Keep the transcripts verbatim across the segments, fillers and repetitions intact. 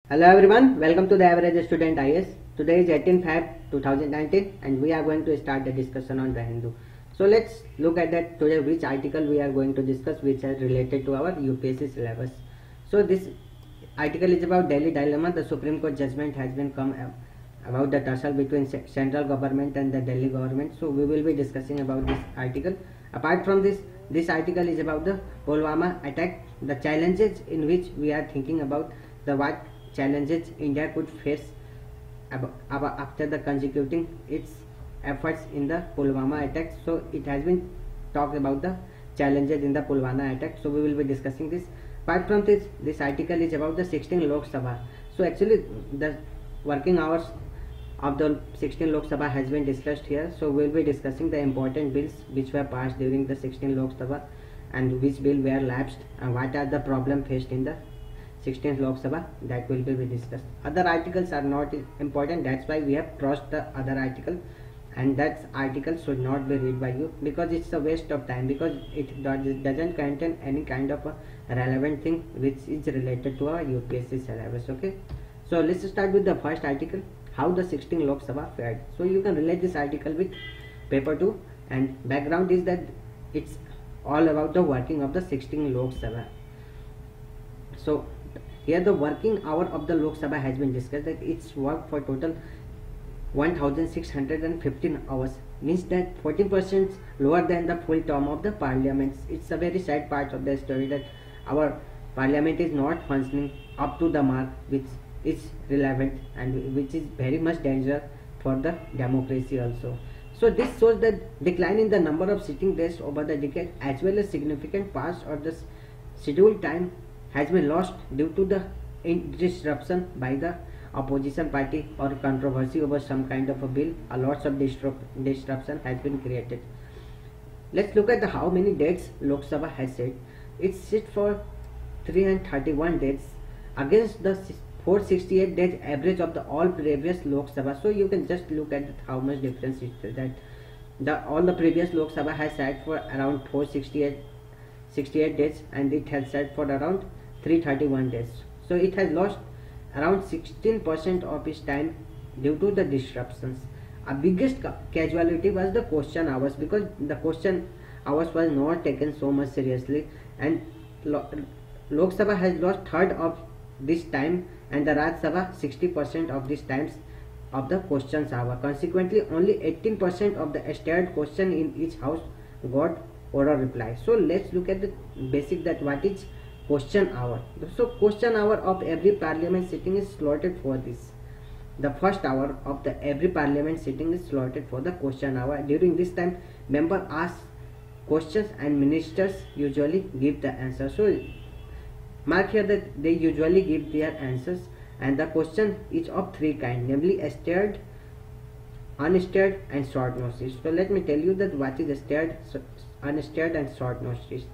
Hello everyone, welcome to the Average Student I A S. Today is eighteenth February two thousand nineteen and we are going to start the discussion on the Hindu. So let's look at that today which article we are going to discuss which is related to our U P S C syllabus. So this article is about Delhi dilemma. The Supreme Court judgment has been come about the tussle between central government and the Delhi government. So we will be discussing about this article. Apart from this, this article is about the Pulwama attack, the challenges in which we are thinking about the what challenges India could face after the consecuting its efforts in the Pulwama attack. So it has been talked about the challenges in the Pulwama attack. So we will be discussing this. Apart from this, this article is about the sixteenth Lok Sabha. So actually the working hours of the sixteenth Lok Sabha has been discussed here. So we will be discussing the important bills which were passed during the sixteenth Lok Sabha and which bill were lapsed and what are the problems faced in the sixteenth Lok Sabha, that will be discussed. Other articles are not important, that's why we have crossed the other article, and that article should not be read by you because it's a waste of time, because it doesn't contain any kind of a relevant thing which is related to our U P S C syllabus. Okay, so let's start with the first article, how the sixteenth Lok Sabha fared. So you can relate this article with paper two, and background is that it's all about the working of the sixteenth Lok Sabha. So here the working hour of the Lok Sabha has been discussed, that it's worked for total one thousand six hundred fifteen hours, means that fourteen percent lower than the full term of the parliament. It's a very sad part of the story that our parliament is not functioning up to the mark which is relevant and which is very much dangerous for the democracy also. So this shows the decline in the number of sitting days over the decade, as well as significant parts of the scheduled time has been lost due to the disruption by the opposition party or controversy over some kind of a bill. A lots of disruption has been created. Let's look at the how many dates Lok Sabha has set. It sit for three hundred thirty-one days against the four hundred sixty-eight days average of the all previous Lok Sabha. So you can just look at how much difference is that the all the previous Lok Sabha has sat for around four hundred sixty-eight days and it has sat for around three hundred thirty-one days. So it has lost around sixteen percent of its time due to the disruptions. A biggest casualty was the question hours, because the question hours was not taken so much seriously, and Lok Sabha has lost third of this time and the Raj Sabha sixty percent of this times of the questions hour. Consequently, only eighteen percent of the stated question in each house got oral reply. So let's look at the basic, that what is question hour. So question hour of every parliament sitting is slotted for this. The first hour of the every parliament sitting is slotted for the question hour. During this time, member ask questions and ministers usually give the answer. So mark here that they usually give their answers, and the question is of three kinds, namely steered, unsteered and short notice. So let me tell you that what is steered, unsteered and short notice.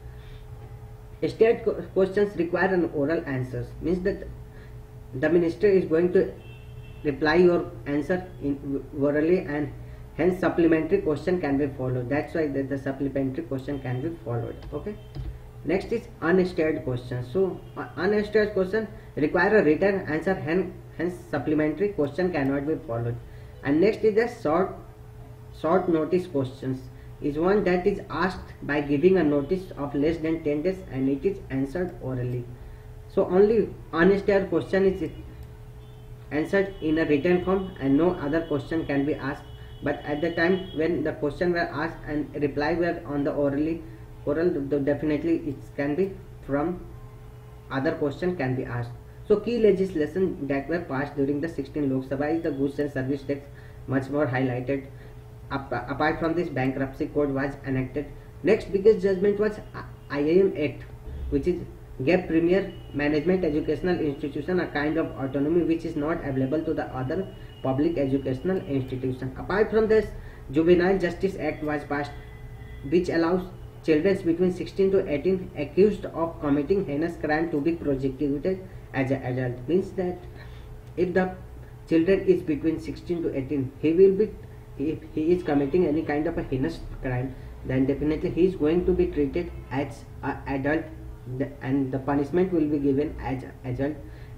Steered questions require an oral answers, means that the minister is going to reply your answer in orally, and hence supplementary question can be followed. That's why the, the supplementary question can be followed. Okay. Next is unsteered question. So uh, unsteered question require a written answer, hence, hence supplementary question cannot be followed. And next is the short short notice questions, is one that is asked by giving a notice of less than ten days and it is answered orally. So only unsteered question is answered in a written form and no other question can be asked. But at the time when the question were asked and reply were on the orally oral, definitely it can be from other question can be asked. So key legislation that were passed during the sixteenth Lok Sabha is the goods and service tax, much more highlighted. Apart from this, bankruptcy code was enacted. Next biggest judgment was I I M Act, which is gave premier management educational institution a kind of autonomy which is not available to the other public educational institution. Apart from this, Juvenile Justice Act was passed, which allows children between sixteen to eighteen accused of committing heinous crime to be prosecuted as an adult. Means that if the children is between sixteen to eighteen, he will be, if he is committing any kind of a heinous crime, then definitely he is going to be treated as an adult, and the punishment will be given as adult,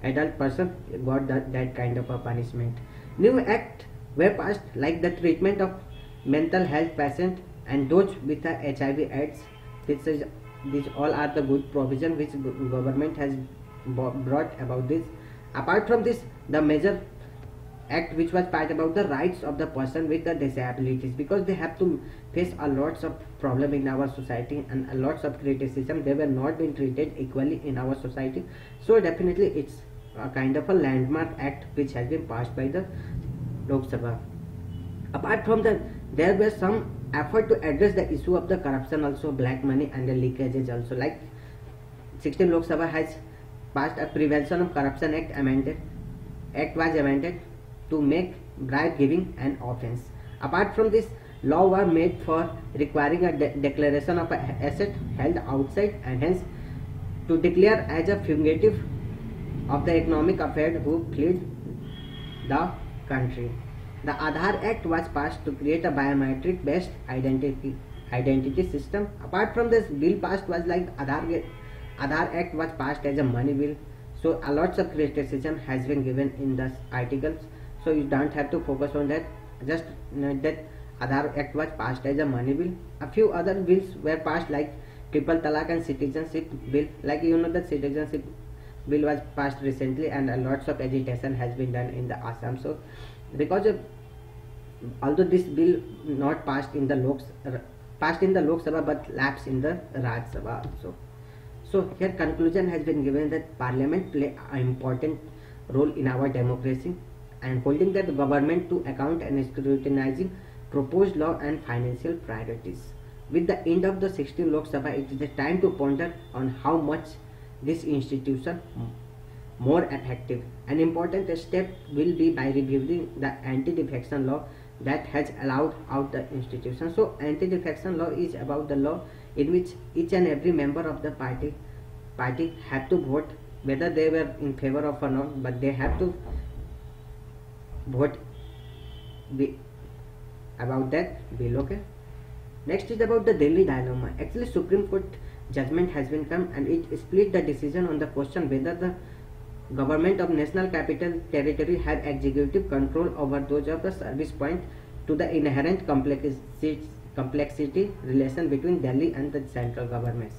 adult person got that, that kind of a punishment. New act were passed like the treatment of mental health patients and those with the H I V AIDS. This is these all are the good provision which government has brought about this. Apart from this, the major act which was part about the rights of the person with the disabilities, because they have to face a lots of problem in our society and a lots of criticism. They were not being treated equally in our society. So definitely it's a kind of a landmark act which has been passed by the Lok Sabha. Apart from that, there were some effort to address the issue of the corruption also, black money and the leakages also. Like sixteen Lok Sabha has passed a Prevention of Corruption Act amended. Act was amended to make bribe giving an offence. Apart from this, law were made for requiring a de declaration of an asset held outside and hence to declare as a fugitive of the economic affairs who fled the country. The Aadhaar Act was passed to create a biometric based identity identity system. Apart from this, bill passed was like Aadhaar Aadhaar Act was passed as a money bill. So a lots of criticism has been given in the articles. So you don't have to focus on that. Just know that Aadhaar Act was passed as a money bill. A few other bills were passed like Triple Talaq and Citizenship Bill. Like you know that Citizenship Bill was passed recently and a lots of agitation has been done in the Assam. So because of, although this bill not passed in the Lok passed in the Lok Sabha but lapsed in the Raj Sabha also. So here conclusion has been given that Parliament play an important role in our democracy and holding the government to account and scrutinizing proposed law and financial priorities. With the end of the sixteenth Lok Sabha, it is the time to ponder on how much this institution more effective. An important step will be by reviewing the anti-defection law that has allowed out the institution. So anti-defection law is about the law in which each and every member of the party party have to vote whether they were in favor of or not, but they have to vote the about that bill. Okay. Next is about the Delhi dilemma. Actually, Supreme Court judgment has been come and it split the decision on the question whether the government of National Capital Territory had executive control over those of the service point to the inherent complexity, complexity relation between Delhi and the central governments.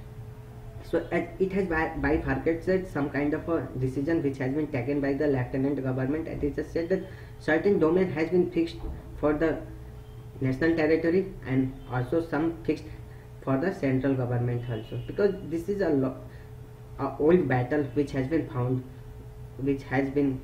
So it has bifurcated some kind of a decision which has been taken by the lieutenant government, and it has said that certain domain has been fixed for the national territory and also some fixed for the central government also, because this is a, lo a old battle which has been found, which has been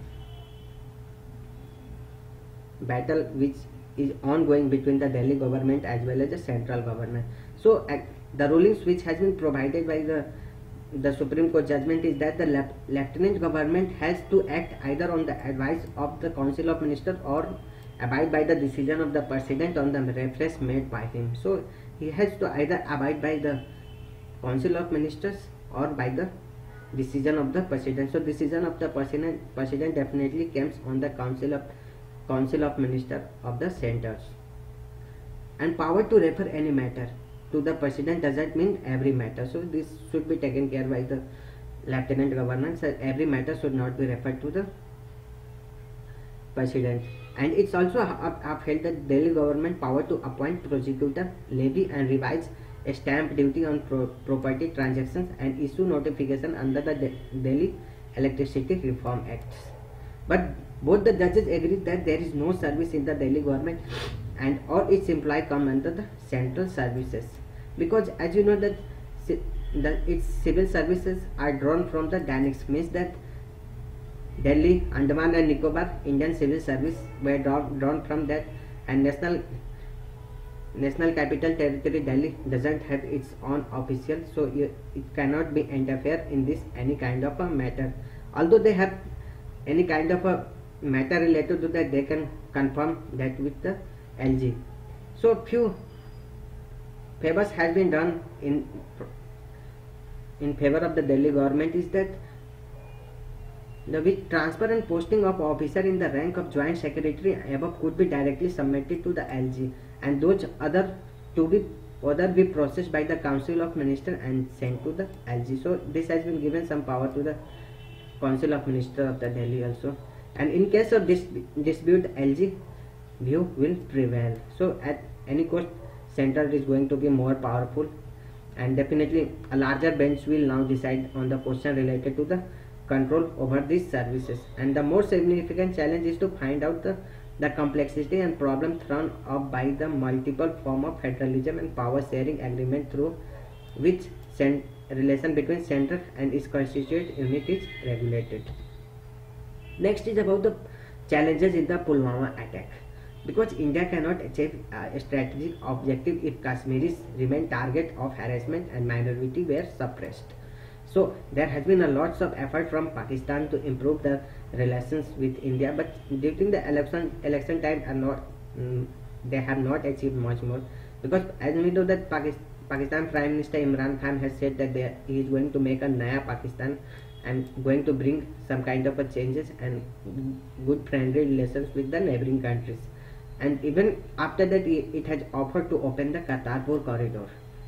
battle which is ongoing between the Delhi government as well as the central government. So at the rulings which has been provided by the the Supreme Court judgment is that the lef lieutenant government has to act either on the advice of the Council of Ministers or abide by the decision of the President on the reference made by him. So he has to either abide by the Council of Ministers or by the decision of the President. So decision of the President, President definitely comes on the Council of Council of Ministers of the centers. And power to refer any matter to the President doesn't mean every matter. So this should be taken care by the Lieutenant Governor. So every matter should not be referred to the President. And it's also upheld the Delhi government power to appoint prosecutor, levy and revise a stamp duty on pro property transactions and issue notification under the De Delhi Electricity Reform Act. But both the judges agree that there is no service in the Delhi government and all its employees come under the central services, because as you know that the, its civil services are drawn from the D A N I X, means that Delhi, Andaman and Nicobar Indian Civil Service were drawn, drawn from that, and National National Capital Territory Delhi doesn't have its own official, so you, it cannot be interfere in this any kind of a matter. Although they have any kind of a matter related to that, they can confirm that with the L G. So few favors has been done in in favor of the Delhi government is that the with transfer and posting of officer in the rank of joint secretary above could be directly submitted to the L G, and those other to be other be processed by the Council of Ministers and sent to the L G. So this has been given some power to the Council of Ministers of the Delhi also. And in case of this dispute, L G view will prevail. So at any cost, central is going to be more powerful, and definitely a larger bench will now decide on the question related to the control over these services. And the more significant challenge is to find out the, the complexity and problem thrown up by the multiple form of federalism and power sharing agreement through which relation between center and its constituent unit is regulated. Next is about the challenges in the Pulwama attack. Because India cannot achieve a strategic objective if Kashmiris remain target of harassment and minority were suppressed. So there has been a lots of effort from Pakistan to improve the relations with India, but during the election election time are not um, they have not achieved much more, because as we know that Pakistan, Pakistan Prime Minister Imran Khan has said that they, he is going to make a Naya Pakistan and going to bring some kind of a changes and good friendly relations with the neighboring countries. And even after that, it has offered to open the Kartarpur corridor.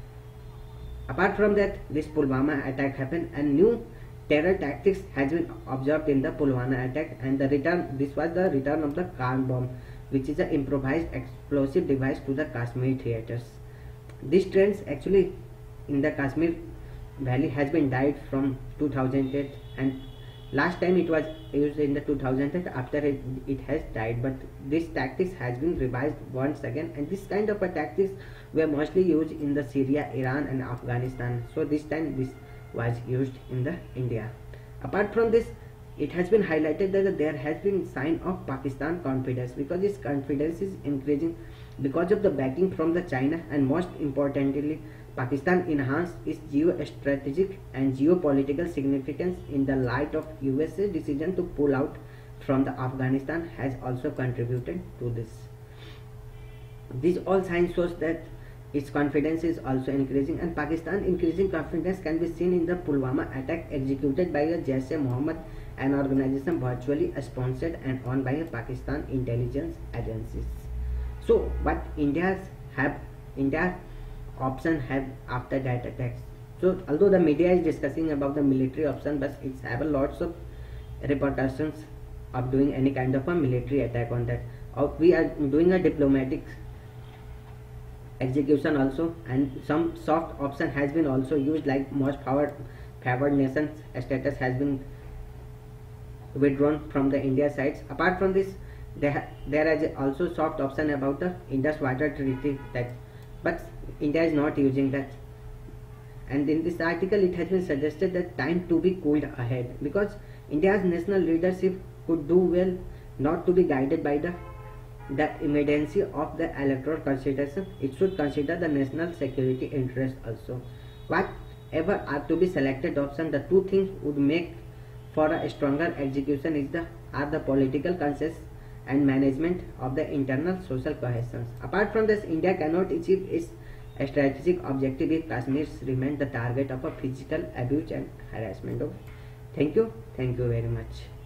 Apart from that, this Pulwama attack happened, and new terror tactics has been observed in the Pulwama attack. And the return, this was the return of the Khan bomb, which is an improvised explosive device to the Kashmir theaters. This trend actually in the Kashmir Valley has been died from two thousand eight, and last time it was used in the two thousand eight. After it, it has died, but this tactics has been revised once again, and this kind of a tactics were mostly used in the Syria, Iran and Afghanistan. So this time this was used in the India. Apart from this, it has been highlighted that there has been sign of Pakistan confidence, because this confidence is increasing because of the backing from the China, and most importantly Pakistan enhanced its geostrategic and geopolitical significance in the light of U S A decision to pull out from the Afghanistan has also contributed to this. These all signs shows that its confidence is also increasing, and Pakistan increasing confidence can be seen in the Pulwama attack executed by a Jaish e Mohammed, an organization virtually sponsored and owned by a Pakistan intelligence agencies. So what India's have India option have after that attacks? So although the media is discussing about the military option, but it's have a lots of repercussions of doing any kind of a military attack on that. Or we are doing a diplomatic execution also, and some soft option has been also used, like most favored favored nations status has been withdrawn from the India sides. Apart from this, there there is also soft option about the Indus Water Treaty, that but India is not using that. And in this article it has been suggested that time to be cooled ahead, because India's national leadership could do well not to be guided by the the immediacy of the electoral consideration. It should consider the national security interest also. Whatever are to be selected option, the two things would make for a stronger execution is the are the political conscience and management of the internal social cohesion. Apart from this, India cannot achieve its strategic objective if Kashmir remains the target of a physical abuse and harassment. Thank you. Thank you very much.